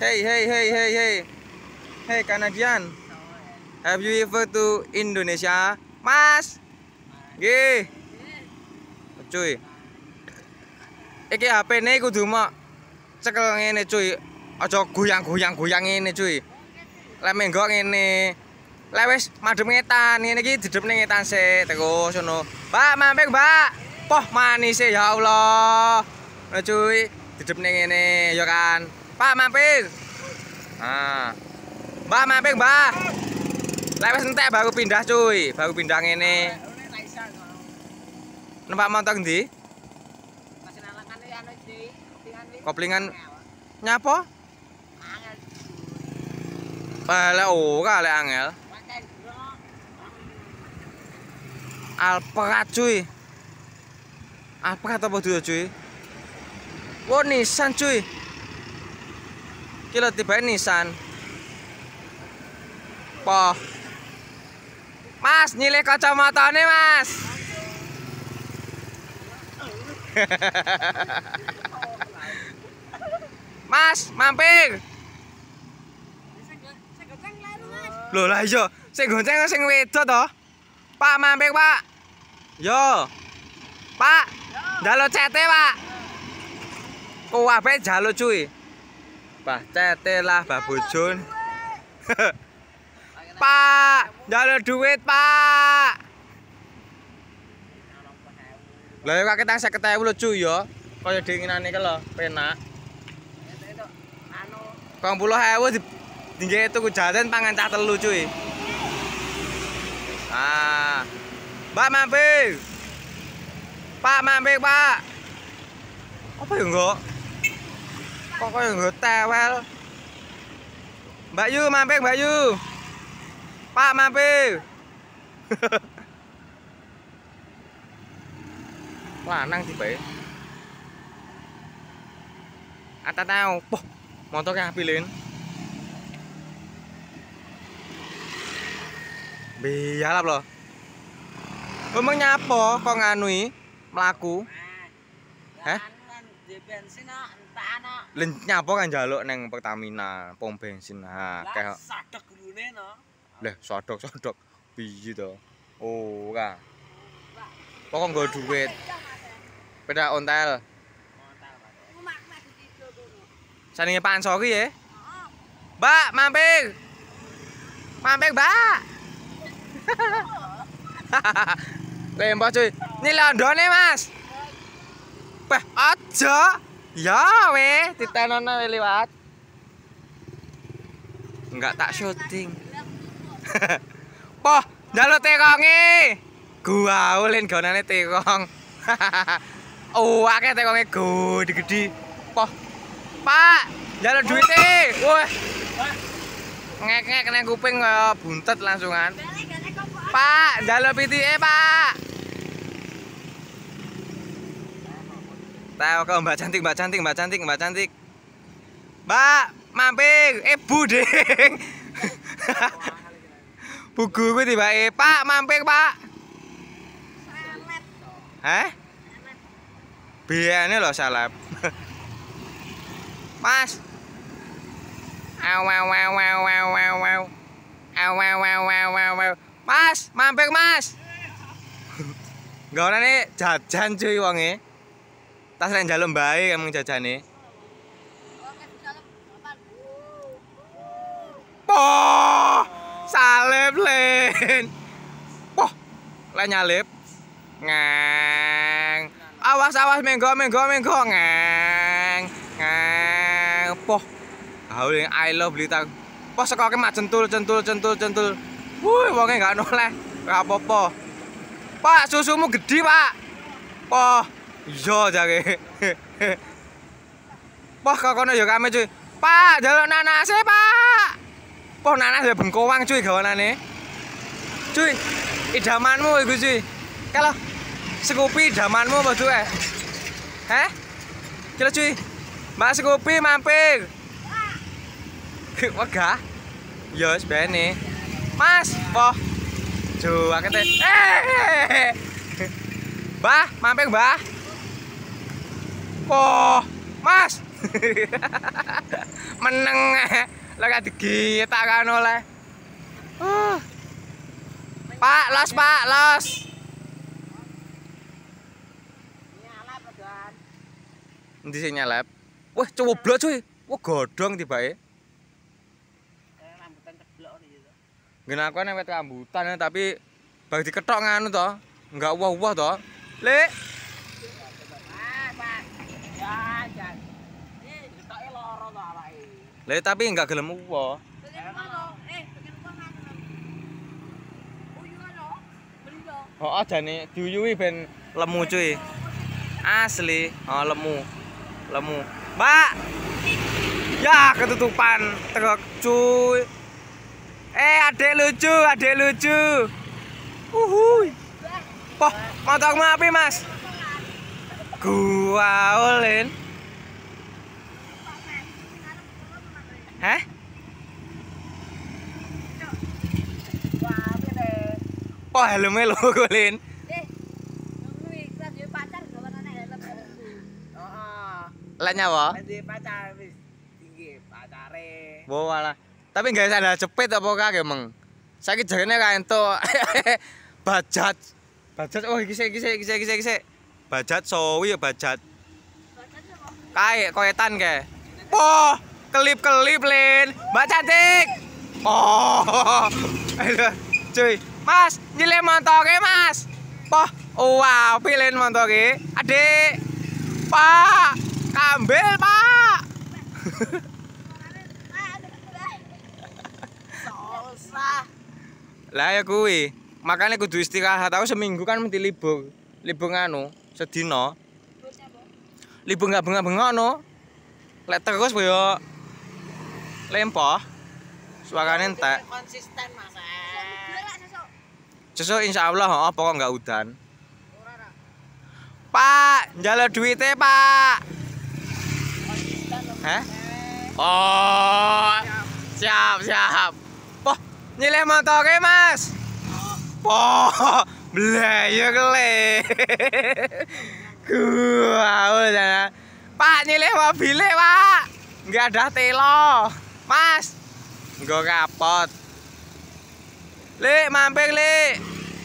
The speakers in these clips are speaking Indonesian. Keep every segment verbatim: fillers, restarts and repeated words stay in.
Hey, hey, hey, hey, hey. Hey, Canadian. Have you ever to Indonesia? Mas. Nggih. Cuy. Iki H P-ne kudu mok cekel ngene, cuy. Aja goyang-goyang-goyang ngene, cuy. Lek menggok ngene. Lek wis madhep ngetan, ngene iki didepne ngetan sik, terus ngono. Mbak, mampir, Mbak. Poh manise ya Allah. Nah, cuy, didepne ngene ya kan. Pak, mampir. Nah. Mbak, mampir, Mbak. Lek wis entek baru pindah, cuy. Baru pindah ngene. Numpak motor ndi? Koplingan nyapa? Bale ora lek angel. Alphard cuy. Alphard apa dulu cuy? Wo Nissan cuy. Kilo tiba Nissan. Poh. Mas, nyilih kacamatane, Mas. Mas, mampir. Loh lah iya, sing gonceng sing wedok to. Pak, mampir, Pak. Yo. Pak, njaluk cete, Pak. Kuwabe njaluk cuy. Bah, cete lah, Mbah Bojon. Pak, njaluk duit, Pak. Lah ya kakek tang seket ewu lho cuy ya. Kaya dinginane iki lho, penak. Kang puluh ewu tinggi tuku jajan pangan cah telu cuy. Ah. Mbak mampir. Pak mampir, Pak. Apa ya enggak? Kok kaya enggak tewel. Mbak Yu mampir, Mbak Yu. Pak mampir. Lanang tiba. Ata tahu. Poh, motornya apilin. Biarlah loh. Ngomong nyapa kok nganui mlaku? Heh? Len nyapa kan njaluk neng Pertamina, pom bensin. Ha, kayak sadok gurune no. Lah, sodok-sodok piye to? Ora. Pokok nggo duit. Peda ontel. Saninge Pak Ansori ya. Mbak, mampir. Mampir, Mbak. Lembah cuy. Ini Londone, Mas. Beh, aja. Ya weh, ditenono liwat. Enggak tak syuting. Poh, njaluk tekonge. Gua ulin gonane tekong. Oh, akeh tekonge gede-gede. Poh. Pak, njaluk duite. Wah. Ngek-ngek nang kuping kaya buntet langsungan. Pak, njaluk pitike, Pak. Tahu kau Mbak cantik, Mbak cantik, Mbak cantik, Mbak cantik. Mbak, mampir. Eh, buding. Bu guru tiba eh, Pak, mampir, Pak. Hah? Biane lho salep. Mas. Aw aw aw aw aw aw aw. Aw aw aw aw aw aw. Mas, mampir, Mas. Gawane jajan cuy wonge. Tas lek njaluk mbae emang jajane. Poh, salep len. Poh, lek nyalip. Ngang. Awas awas menggo menggo menggo ngang. Ngang. Poh. Hauling I love Blitar. Poh sekoke mak centul centul centul centul. Wuh, wonge gak noleh. Ora apa-apa. Pak, susumu gede, Pak. Poh. Iya jare. Poh kok kono ya kame cuy. Pak, njaluk nanase, Pak. Poh nanas ya bengkowang cuy gawanane. Cuy, idamanmu iku cuy. Kalau Scoopy idamanmu apa cuy? Heh? Kira cuy. Mbak Scoopy mampir. Wegah. Ya wis bene. Mas, poh. Jo akete. Eh. Mbah, mampir, Mbah. Poh, Mas. Meneng lah gak digitak kan oleh. Uh. Pak, los Pak, los. Nyalap kan. Endi sing nyalap? Wah, coblok cuy. Wah, godhong tibake. Kayak rambutan ceblok gitu. Ngene aku newet rambutan tapi bagi diketok nganu to. Enggak wah-wah to. Lek. Ah, Pak. Ya, jan. Ih, diketoke loro to awake. Lek tapi enggak gelem uwa. Oh, jane diuyuhi ben lemu cuy. Asli, oh lemu. Lemu. Mbak. Ya, ketutupan truk cuy. Eh, adek lucu, adek lucu. Uhuy. Poh, motormu api, Mas? Gua ulin. Hah? Oh, helmnya lo ulin. Lah nyawa? Nanti pacar wis tinggi pacare. Wo malah. Tapi enggak ada cepet apa kage, Meng. Saiki jarene ka entuk bajat. Bajat oh iki sik iki sik iki sik iki sik. Bajat sowi ya bajat. Bajat apa? Kae koetan ke. Oh, kelip-kelip Lin. Mbak cantik. Oh. Aduh, cuy. Mas, nyilih montoke, Mas. Poh, wow, pilih montoke. Adik. Pak, kambil, Pak. Susah. Lah ya kuwi. Makanya kudu istirahat. Aku seminggu kan mesti libur. Libur nganu, sedina. Libur enggak bengak-bengok no. Lek terus boyo lempoh. Suarane entek. Konsisten, Mas. Sesuk insyaallah heeh pokok enggak udan. Pak, njaluk duite, Pak. Hah? Oh. Siap, siap. Poh, nyilih motoke, Mas. Poh, blayek le. Gua udah. Pak, nyilih mobilnya, Pak. Enggak ada telo. Mas. Enggak kapot. Le, mampir, Le.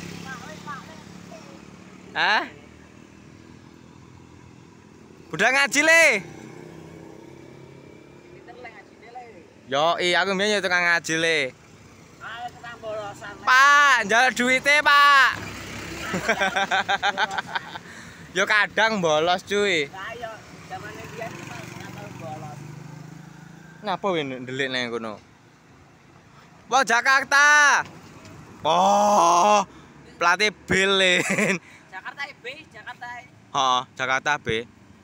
Hah? Udah ngaji, Le. Yo, iya aku mbiyen yo tukang ngaji, Le. Ayo tukang bolosan. Pak, njaluk duite, Pak. Yo kadang bolos, cuy. Ayo, zamane biyen Mas ngatur bolos. Napa we ndelik nang kono? Wah, Jakarta. Oh, pelatih Bilin. Jakarta B, Jakarta. Oh, Jakarta B.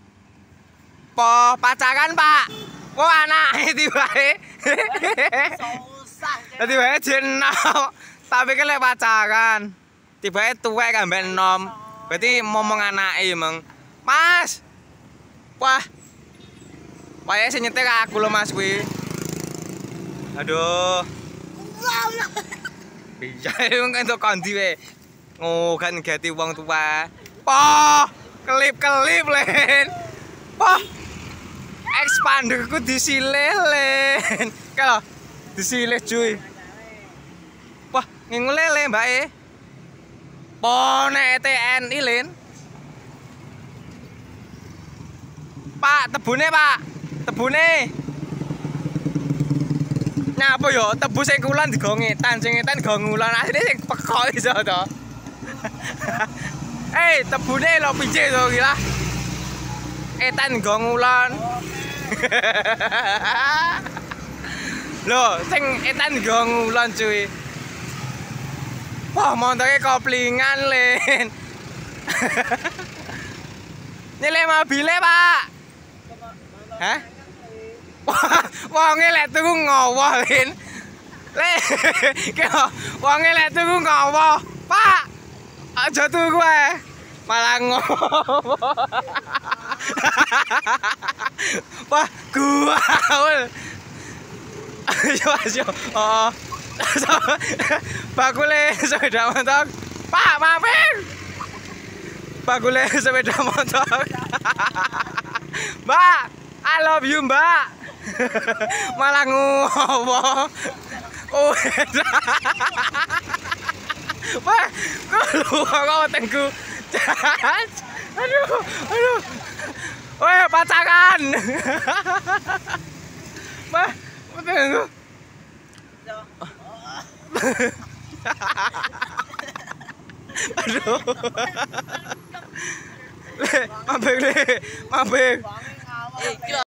Po pacaran, Pak. Wah, anake tibae. Susah. Tibae jenau. Tapi kan lek pacaran. Tibae tuwek ambek enom. Berarti ngomong anake, Meng. Mas. Wah. Wae sing nyetir aku lho, Mas kuwi. Aduh. Iya, wong entuk kondi we. Oh, kan gati wong tua. Poh, kelip-kelip, Len. Poh. Expanderku disilih, Len. Kalau disilih, cuy. Wah, ngingulele, Mbak e. Po nek T N I, Len. Pak, tebune, Pak. Tebune. Nyapa yo tebu sing kulon digo ngetan, sing ngetan digo ngulon. Asline sing pekok iso to. Eh, tebune lho piye to iki lah. Etan digo ngulon. Lho, sing etan digo ngulon cuy. Wah, montore koplingan, Len. Nyilih mobile, Pak. Hah? Wonge lek tuku ngowo, Lin. Le. Wonge lek tuku ngowo. Pak. Aja tuku ae. Malah ngowo. Wah, gua. Ayo, ayo. Oh. Bakule sepeda motor. Pak, mampir. Bakule sepeda motor. Mbak. I love you, Mbak. Malah ngowo. Oh. Wah, kok luar kok tengku. Aduh, aduh. Weh, pacaran. Wah, tengku. Aduh. Le, mabek le, mabek. Eh,